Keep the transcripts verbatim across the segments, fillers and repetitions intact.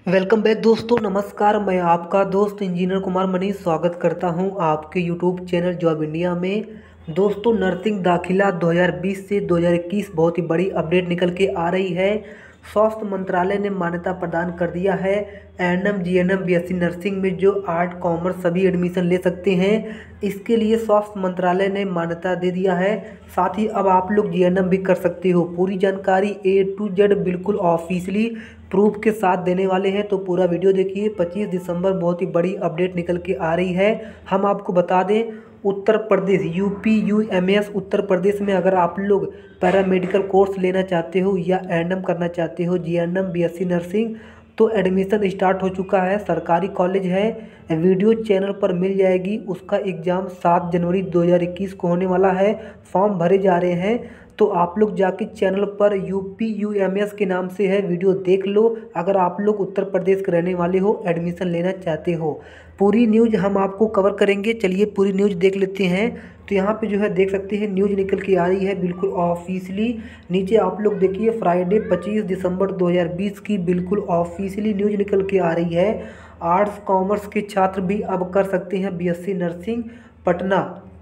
Welcome back दोस्तों। नमस्कार, मैं आपका दोस्त इंजीनियर कुमार मनीष स्वागत करता हूं आपके यूट्यूब चैनल जॉब इंडिया में। दोस्तों, नर्सिंग दाखिला दो हज़ार बीस से दो हज़ार इक्कीस बहुत ही बड़ी अपडेट निकल के आ रही है। स्वास्थ्य मंत्रालय ने मान्यता प्रदान कर दिया है एएनएम, जीएनएम, बीएससी नर्सिंग में जो आर्ट कॉमर्स सभी एडमिशन ले सकते हैं। इसके लिए स्वास्थ्य मंत्रालय ने मान्यता दे दिया है। साथ ही अब आप लोग जीएनएम भी कर सकते हो। पूरी जानकारी ए टू जेड बिल्कुल ऑफिशियली प्रूफ के साथ देने वाले हैं, तो पूरा वीडियो देखिए। पच्चीस दिसंबर बहुत ही बड़ी अपडेट निकल के आ रही है। हम आपको बता दें, उत्तर प्रदेश यूपी यूएमएस उत्तर प्रदेश में अगर आप लोग पैरामेडिकल कोर्स लेना चाहते हो या एएनएम करना चाहते हो, जीएनएम, बीएससी नर्सिंग, तो एडमिशन स्टार्ट हो चुका है। सरकारी कॉलेज है, वीडियो चैनल पर मिल जाएगी। उसका एग्ज़ाम सात जनवरी दो हज़ार इक्कीस को होने वाला है। फॉर्म भरे जा रहे हैं, तो आप लोग जाके चैनल पर यूपी यूएमएस के नाम से है, वीडियो देख लो। अगर आप लोग उत्तर प्रदेश के रहने वाले हो, एडमिशन लेना चाहते हो, पूरी न्यूज़ हम आपको कवर करेंगे। चलिए पूरी न्यूज़ देख लेते हैं। तो यहाँ पे जो है देख सकते हैं, न्यूज़ निकल के आ रही है बिल्कुल ऑफिशियली। नीचे आप लोग देखिए, फ्राइडे पच्चीस दिसंबर दो हज़ार बीस की बिल्कुल ऑफिशियली न्यूज़ निकल के आ रही है। आर्ट्स कॉमर्स के छात्र भी अब कर सकते हैं बीएससी नर्सिंग। पटना,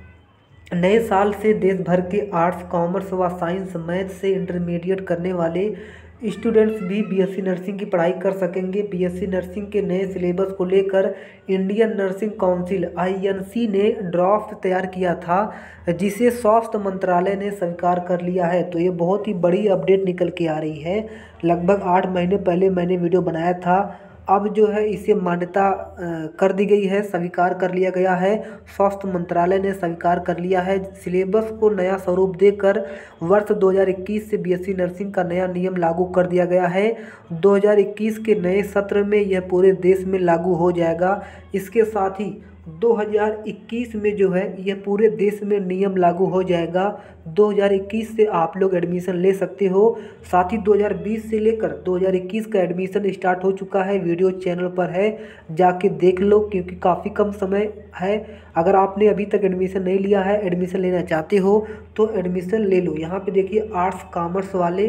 नए साल से देश भर के आर्ट्स, कॉमर्स व साइंस, मैथ से इंटरमीडिएट करने वाले स्टूडेंट्स भी बीएससी नर्सिंग की पढ़ाई कर सकेंगे। बीएससी नर्सिंग के नए सिलेबस को लेकर इंडियन नर्सिंग काउंसिल आईएनसी ने ड्राफ्ट तैयार किया था, जिसे स्वास्थ्य मंत्रालय ने स्वीकार कर लिया है। तो ये बहुत ही बड़ी अपडेट निकल के आ रही है। लगभग आठ महीने पहले मैंने वीडियो बनाया था। अब जो है इसे मान्यता कर दी गई है, स्वीकार कर लिया गया है। स्वास्थ्य मंत्रालय ने स्वीकार कर लिया है। सिलेबस को नया स्वरूप देकर वर्ष दो हज़ार इक्कीस से बीएससी नर्सिंग का नया नियम लागू कर दिया गया है। दो हज़ार इक्कीस के नए सत्र में यह पूरे देश में लागू हो जाएगा। इसके साथ ही दो हज़ार इक्कीस में जो है यह पूरे देश में नियम लागू हो जाएगा। दो हज़ार इक्कीस से आप लोग एडमिशन ले सकते हो। साथ ही दो हज़ार बीस से लेकर दो हज़ार इक्कीस का एडमिशन स्टार्ट हो चुका है। वीडियो चैनल पर है, जाके देख लो, क्योंकि काफ़ी कम समय है। अगर आपने अभी तक एडमिशन नहीं लिया है, एडमिशन लेना चाहते हो, तो एडमिशन ले लो। यहाँ पे देखिए, आर्ट्स कॉमर्स वाले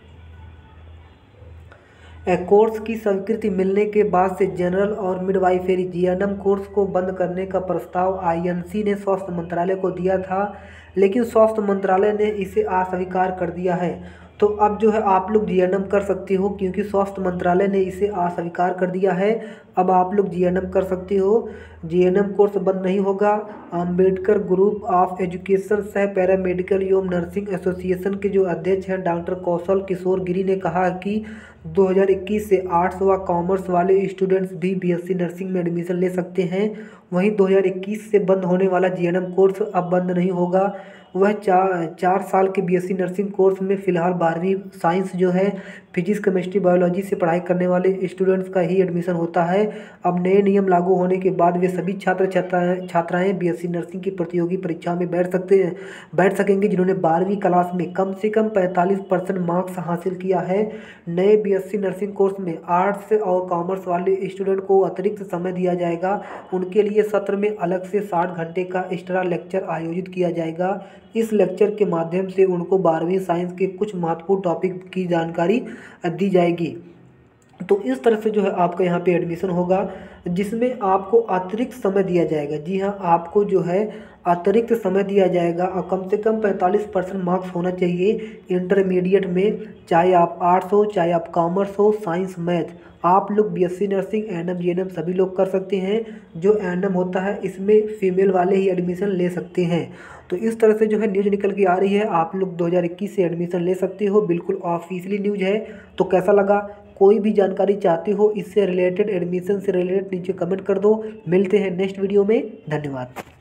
कोर्स की स्वीकृति मिलने के बाद से जनरल और मिडवाइफरी जीएनएम कोर्स को बंद करने का प्रस्ताव आईएनसी ने स्वास्थ्य मंत्रालय को दिया था, लेकिन स्वास्थ्य मंत्रालय ने इसे अस्वीकार कर दिया है। तो अब जो है आप लोग जीएनएम कर सकते हो, क्योंकि स्वास्थ्य मंत्रालय ने इसे अस्वीकार कर दिया है। अब आप लोग जीएनएम कर सकते हो। जीएनएम कोर्स बंद नहीं होगा। अंबेडकर ग्रुप ऑफ एजुकेशन सह पैरामेडिकल एवं नर्सिंग एसोसिएशन के जो अध्यक्ष हैं डॉक्टर कौशल किशोर गिरी ने कहा कि दो हज़ार इक्कीस से आर्ट्स व कॉमर्स वाले स्टूडेंट्स भी बीएससी नर्सिंग में एडमिशन ले सकते हैं। वहीं दो हज़ार इक्कीस से बंद होने वाला जीएनएम कोर्स अब बंद नहीं होगा। वह चार चार साल के बीएससी नर्सिंग कोर्स में फ़िलहाल बारहवीं साइंस जो है, फिजिक्स, केमिस्ट्री, बायोलॉजी से पढ़ाई करने वाले स्टूडेंट्स का ही एडमिशन होता है। अब नए नियम लागू होने के बाद वे सभी छात्र छात्राएँ छात्राएँ बीएससी नर्सिंग की प्रतियोगी परीक्षा में बैठ सकते हैं बैठ सकेंगे जिन्होंने बारहवीं क्लास में कम से कम पैंतालीस परसेंट मार्क्स हासिल किया है। नए बीएससी नर्सिंग कोर्स में आर्ट्स और कॉमर्स वाले स्टूडेंट को अतिरिक्त समय दिया जाएगा। उनके लिए सत्र में अलग से साठ घंटे का एक्स्ट्रा लेक्चर आयोजित किया जाएगा। इस लेक्चर के माध्यम से उनको बारहवीं साइंस के कुछ महत्वपूर्ण टॉपिक की जानकारी दी जाएगी। तो इस तरह से जो है आपका यहाँ पे एडमिशन होगा, जिसमें आपको अतिरिक्त समय दिया जाएगा। जी हाँ, आपको जो है अतिरिक्त समय दिया जाएगा और कम से कम पैंतालीस परसेंट मार्क्स होना चाहिए इंटरमीडिएट में, चाहे आप आर्ट्स हो, चाहे आप कॉमर्स हो, साइंस, मैथ। आप लोग बीएससी नर्सिंग, एएनएम, जीएनएम सभी लोग कर सकते हैं। जो एएनएम होता है, इसमें फीमेल वाले ही एडमिशन ले सकते हैं। तो इस तरह से जो है न्यूज़ निकल के आ रही है। आप लोग दो हज़ार इक्कीस से एडमिशन ले सकते हो, बिल्कुल ऑफिशियली न्यूज़ है। तो कैसा लगा? कोई भी जानकारी चाहते हो इससे रिलेटेड, एडमिशन से रिलेटेड, नीचे कमेंट कर दो। मिलते हैं नेक्स्ट वीडियो में। धन्यवाद।